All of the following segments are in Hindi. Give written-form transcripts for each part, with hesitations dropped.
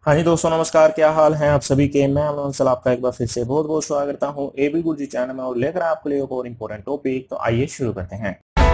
हाँ जी दोस्तों, नमस्कार। क्या हाल है आप सभी के। मैं अमन सलाम आपका एक बार फिर से बहुत बहुत स्वागत करता हूँ एबी गुरुजी चैनल में और लेकर आपके लिए एक और इम्पोर्टेंट टॉपिक। तो आइए शुरू करते हैं।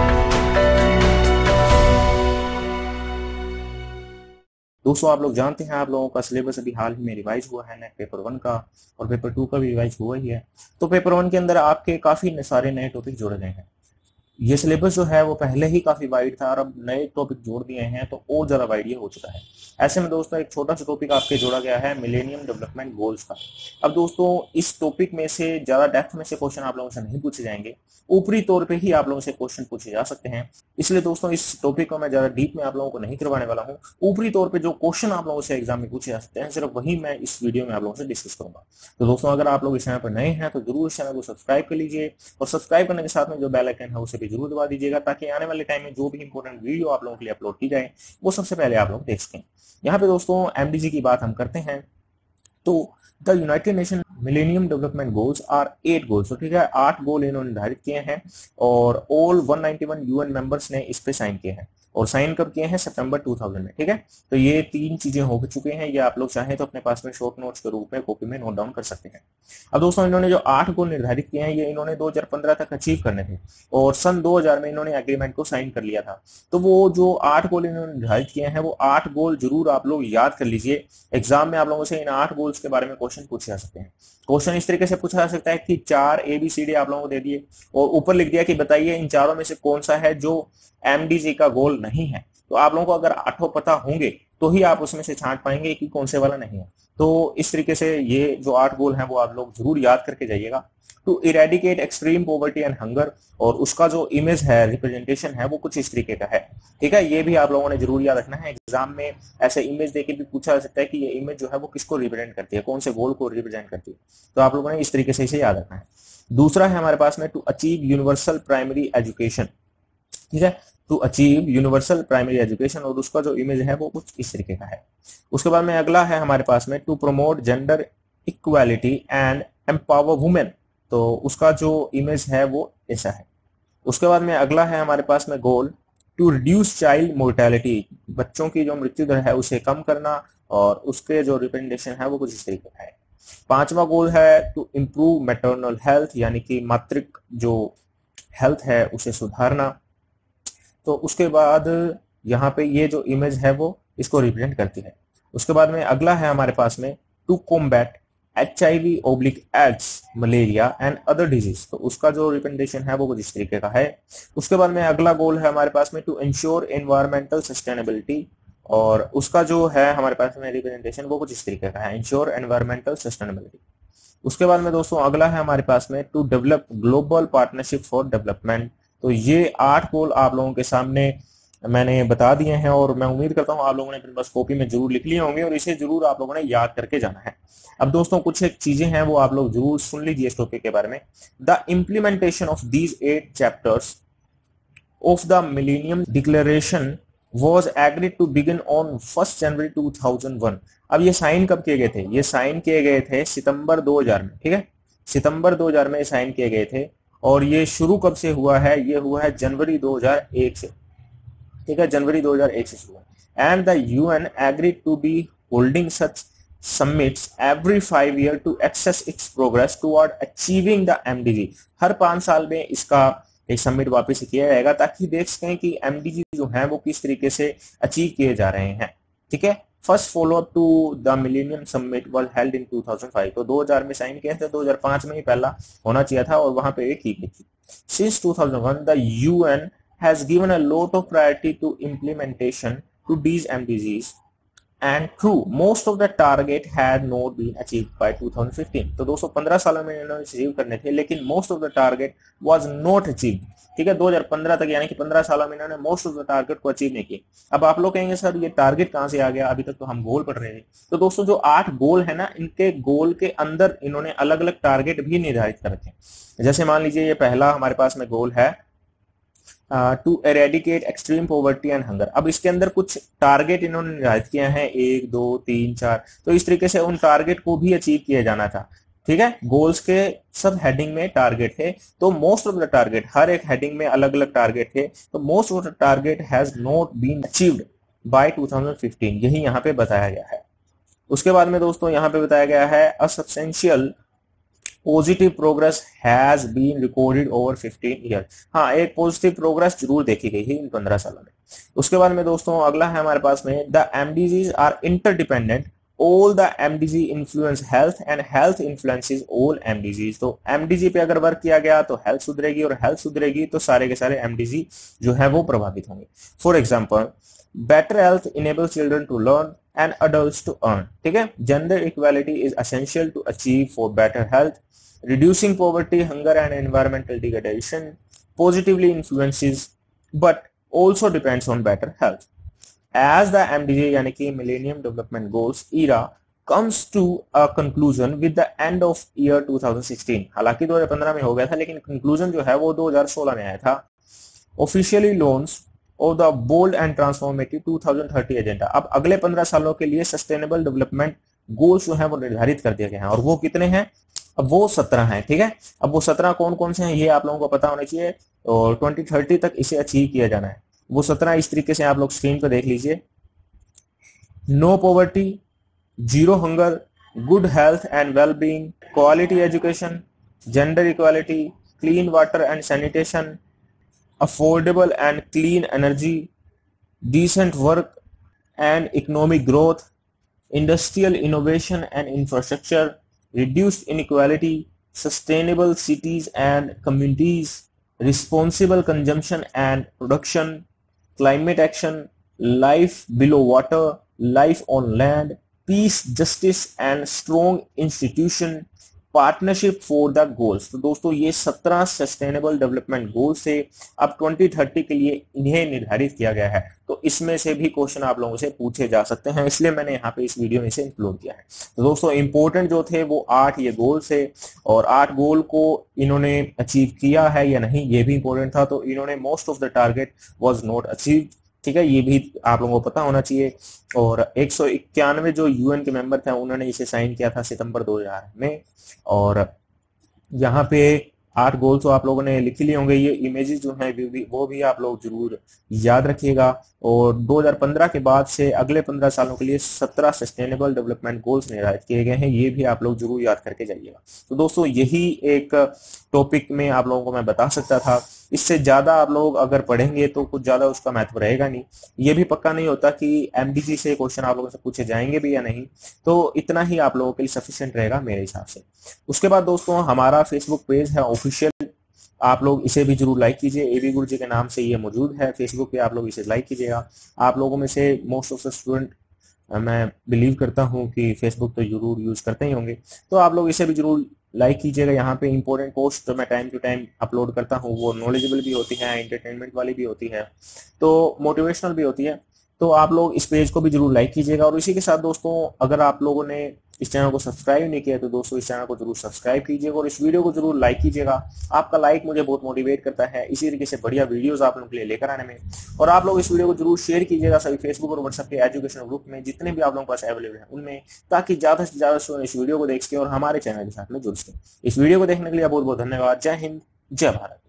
दोस्तों, आप लोग जानते हैं आप लोगों का सिलेबस अभी हाल ही में रिवाइज हुआ है। नेट पेपर 1 का और पेपर 2 का भी रिवाइज हुआ ही है। तो पेपर 1 के अंदर आपके काफी सारे नए टॉपिक जोड़े गए हैं। ये सिलेबस जो है वो पहले ही काफी वाइड था और अब नए टॉपिक जोड़ दिए हैं तो और ज्यादा वाइड ये हो चुका है। ऐसे में दोस्तों एक छोटा सा टॉपिक आपके जोड़ा गया है मिलेनियम डेवलपमेंट गोल्स का। अब दोस्तों इस टॉपिक में से ज्यादा डेप्थ में से क्वेश्चन आप लोगों से नहीं पूछे जाएंगे, ऊपरी तौर पे ही आप लोगों से क्वेश्चन पूछे जा सकते हैं। इसलिए दोस्तों इस टॉपिक को मैं ज्यादा डीप में आप लोगों को नहीं करवाने वाला हूँ। ऊपरी तौर पे जो क्वेश्चन आप लोगों से एग्जाम में पूछे जा सकते हैं सिर्फ वही मैं इस वीडियो में आप लोगों से डिस्कस करूंगा। तो दोस्तों अगर आप लोग इस चैनल पर नए हैं तो जरूर इस चैनल को सब्सक्राइब कर लीजिए और सब्सक्राइब करने के साथ में जो बेल आइकन है उसे भी जरूर दबा दीजिएगा ताकि आने वाले टाइम में जो भी इंपॉर्टेंट वीडियो आप लोगों के लिए अपलोड की जाए वो सबसे पहले आप लोग देख सकें। यहाँ पे दोस्तों एमडीजी की बात हम करते हैं तो the united nation millennium development goals are 8 goals. तो ठीक है, 8 गोल इन्होंने निर्धारित किए हैं और ऑल 191 यूएन मेंबर्स ने इस पे साइन किए हैं और साइन कब किए हैं? सितंबर 2000 में। ठीक है, तो ये 3 चीजें हो चुके हैं। ये आप लोग चाहें तो अपने पास में शॉर्ट नोट्स के रूप में कॉपी में नोट डाउन कर सकते हैं। अब दोस्तों इन्होंने जो 8 गोल निर्धारित किए हैं ये इन्होंने 2015 तक अचीव करने थे और सन 2000 में इन्होंने एग्रीमेंट को साइन कर लिया था। तो वो जो 8 गोल इन्होंने निर्धारित किए हैं वो 8 गोल जरूर आप लोग याद कर लीजिए। एग्जाम में आप लोगों से इन 8 गोल्स के बारे में क्वेश्चन पूछे जा सकते हैं। क्वेश्चन इस तरीके से पूछा जा सकता है कि 4 ABCD आप लोगों को दे दिए और ऊपर लिख दिया कि बताइए इन चारों में से कौन सा है जो एमडीजी का गोल नहीं है। तो आप लोगों को अगर 8 पता होंगे तो ही आप उसमें से छांट पाएंगे कि कौन से वाला नहीं है। तो इस तरीके से ये जो 8 गोल हैं वो आप लोग जरूर याद करके जाइएगा। To eradicate extreme poverty and hunger, और उसका जो इमेज है, रिप्रेजेंटेशन है, वो कुछ इस तरीके का है। ठीक है, ये भी आप लोगों ने जरूर याद रखना है। एग्जाम में ऐसे इमेज देके भी पूछा जा सकता है कि ये इमेज जो है वो किसको रिप्रेजेंट करती है, कौन से गोल को रिप्रेजेंट करती है। तो आप लोगों ने इस तरीके से इसे याद रखना है। दूसरा है हमारे पास में to achieve universal primary education. ठीक है, to achieve universal primary education, और उसका जो इमेज है वो कुछ इस तरीके का है। उसके बाद में अगला है हमारे पास में to promote gender equality and empower women. तो उसका जो इमेज है वो ऐसा है। उसके बाद में अगला है हमारे पास में goal to reduce child mortality, बच्चों की जो मृत्यु दर है उसे कम करना, और उसके जो रिप्रेजेंटेशन है वो कुछ इस तरीके का है। पांचवा गोल है टू इम्प्रूव मैटरनल हेल्थ, यानी कि मातृक जो हेल्थ है उसे सुधारना। तो उसके बाद यहाँ पे ये जो इमेज है वो इसको रिप्रेजेंट करती है। उसके बाद में अगला है हमारे पास में to combat HIV/AIDS, malaria and other disease. तो उसका जो रिप्रेजेंटेशन है वो कुछ इस तरीके का है। उसके बाद में अगला गोल है हमारे पास में टू इंश्योर एनवायरमेंटल सस्टेनेबिलिटी, और उसका जो है हमारे पास में रिप्रेजेंटेशन वो कुछ इस तरीके का है, इंश्योर एनवायरमेंटल सस्टेनेबिलिटी। उसके बाद में दोस्तों अगला है हमारे पास में to develop global partnership for development. तो ये 8 गोल आप लोगों के सामने मैंने बता दिए हैं और मैं उम्मीद करता हूं आप लोगों ने अपने पास कॉपी में जरूर लिख लिए होंगे और इसे जरूर आप लोगों ने याद करके जाना है। अब दोस्तों कुछ एक चीजें हैं वो आप लोग जरूर सुन लीजिए इस टॉपिक के बारे में। The implementation of these 8 chapters of the millennium declaration was agreed to begin on 1st January 2001। अब ये साइन कब किए गए थे? ये साइन किए गए थे सितंबर 2000 में। ठीक है, सितंबर 2000 में साइन किए गए थे और ये शुरू कब से हुआ है? ये हुआ है जनवरी 2001 से। ठीक है, जनवरी 2001 से शुरू है। And the UN agreed to be holding such summits every 5 year to access its progress toward achieving the MDG. हर 5 साल में इसका एक समिट वापस किया जाएगा ताकि देख सकें कि एमडीजी जो है वो किस तरीके से अचीव किए जा रहे हैं। ठीक है, first follow up to the millennium summit was held in 2005। तो 2000 में साइन किए थे, 2005 में ही पहला होना चाहिए था और वहां पे एक की गई थी। Since 2001 the UN has given a lot of priority to implementation to these MDGs and true most of the target had not been achieved by 2015। तो 215 सालों में इन्होंने अचीव करने थे लेकिन most of the target was not achieved। ठीक है, 2015 तक यानी कि 15 सालों में इन्होंने most of the target को अचीव नहीं किया। अब आप लोग कहेंगे सर ये टारगेट कहां से आ गया, अभी तक तो हम गोल पढ़ रहे थे। तो दोस्तों जो 8 गोल है ना, इनके गोल के अंदर इन्होंने अलग अलग टारगेट भी निर्धारित कर रखे। जैसे मान लीजिए ये पहला हमारे पास में गोल है to eradicate extreme poverty and hunger. अब इसके अंदर कुछ टारगेट इन्होंने निर्धारित किया है, 1 2 3 4। तो इस तरीके से उन टारगेट को भी अचीव किया जाना था। ठीक है, गोल्स के सब हेडिंग में टारगेट थे, तो मोस्ट ऑफ द टारगेट, हर एक हेडिंग में अलग अलग टारगेट थे, तो most of the target has not been achieved by 2015, यही यहाँ पे बताया गया है। उसके बाद में दोस्तों यहाँ पे बताया गया है a substantial positive progress has been recorded over 15 year. हाँ, एक पॉजिटिव प्रोग्रेस जरूर देखी गई है इन 15 सालों में। उसके बाद में दोस्तों अगला है हमारे पास में the MDGs are interdependent, all the MDG influence health and health influences all MDGs. तो एमडीजी पे अगर वर्क किया गया तो हेल्थ सुधरेगी, और हेल्थ सुधरेगी तो सारे के सारे एमडीजी जो है वो प्रभावित होंगे। For example, better health enable children to learn and adults to earn. ठीक है, gender equality is essential to achieve for better health, reducing poverty, hunger and environmental degradation positively influences but also depends on better health. As the MDG यानी कि Millennium Development Goals era comes to a conclusion with the end of year 2016, हालांकि 2015 में हो गया था लेकिन कंक्लूजन जो है वो 2016 में आया था। Officially launch of the bold and transformative 2030 agenda. अब अगले 15 सालों के लिए सस्टेनेबल डेवलपमेंट गोल्स जो है वो निर्धारित कर दिए गए हैं, और वो कितने हैं? अब वो 17 हैं। ठीक है, अब वो 17 कौन कौन से हैं ये आप लोगों को पता होना चाहिए, और 2030 तक इसे अचीव किया जाना है। वो 17 इस तरीके से आप लोग स्क्रीन पर देख लीजिए। No poverty, zero hunger, good health and well being, quality education, gender equality, clean water and sanitation, affordable and clean energy, decent work and economic growth, industrial innovation and infrastructure, reduced inequality, sustainable cities and communities, responsible consumption and production, climate action, life below water, life on land, peace, justice and strong institution, partnership for the goals. तो दोस्तों ये 17 सस्टेनेबल डेवलपमेंट गोल्स से अब 2030 के लिए इन्हें निर्धारित किया गया है। तो इसमें से भी क्वेश्चन आप लोगों से पूछे जा सकते हैं, इसलिए मैंने यहाँ पे इस वीडियो में इसे इंक्लूड किया है। तो दोस्तों इंपॉर्टेंट जो थे वो 8 ये गोल्स है, और 8 गोल को इन्होंने अचीव किया है या नहीं ये भी इंपॉर्टेंट था। तो इन्होंने most of the target was not achieve. ठीक है, ये भी आप लोगों को पता होना चाहिए। और 191 जो यूएन के मेंबर थे उन्होंने इसे साइन किया था सितंबर 2000 में। और यहाँ पे 8 गोल्स तो आप लोगों ने लिख लिए होंगे, ये इमेजेस जो हैं वो भी आप लोग जरूर याद रखिएगा। और 2015 के बाद से अगले 15 सालों के लिए 17 सस्टेनेबल डेवलपमेंट गोल्स निर्धारित किए गए हैं, ये भी आप लोग जरूर याद करके जाइएगा। तो दोस्तों यही एक टॉपिक में आप लोगों को मैं बता सकता था, इससे ज्यादा आप लोग अगर पढ़ेंगे तो कुछ ज्यादा उसका महत्व रहेगा नहीं। ये भी पक्का नहीं होता कि एमडीजी से क्वेश्चन आप लोगों से पूछे जाएंगे भी या नहीं, तो इतना ही आप लोगों के लिए सफिशिएंट रहेगा मेरे हिसाब से। उसके बाद दोस्तों हमारा फेसबुक पेज है ऑफिशियल, आप लोग इसे भी जरूर लाइक कीजिए। एबी गुरु जी के नाम से ये मौजूद है फेसबुक पे, आप लोग इसे लाइक कीजिएगा। आप लोगों में से मोस्ट ऑफ द स्टूडेंट मैं बिलीव करता हूं कि फेसबुक तो जरूर यूज करते ही होंगे, तो आप लोग इसे भी जरूर लाइक कीजिएगा। यहाँ पे इंपॉर्टेंट पोस्ट जो मैं टाइम टू टाइम अपलोड करता हूँ वो नॉलेजेबल भी होती है, एंटरटेनमेंट वाली भी होती है, तो मोटिवेशनल भी होती है। तो आप लोग इस पेज को भी जरूर लाइक कीजिएगा। और इसी के साथ दोस्तों अगर आप लोगों ने इस चैनल को सब्सक्राइब नहीं किया तो दोस्तों इस चैनल को जरूर सब्सक्राइब कीजिएगा और इस वीडियो को जरूर लाइक कीजिएगा। आपका लाइक मुझे बहुत मोटिवेट करता है इसी तरीके से बढ़िया वीडियोस आप लोगों के लिए लेकर आने में। और आप लोग इस वीडियो को जरूर शेयर कीजिएगा सभी फेसबुक और व्हाट्सएप के एजुकेशनल ग्रुप में जितने भी आप लोगों के पास अवेलेबल है उनमें, ताकि ज्यादा से ज्यादा स्टूडेंट इस वीडियो को देख सके और हमारे चैनल के साथ में जुड़ सके। इस वीडियो को देखने के लिए बहुत बहुत धन्यवाद। जय हिंद, जय भारत।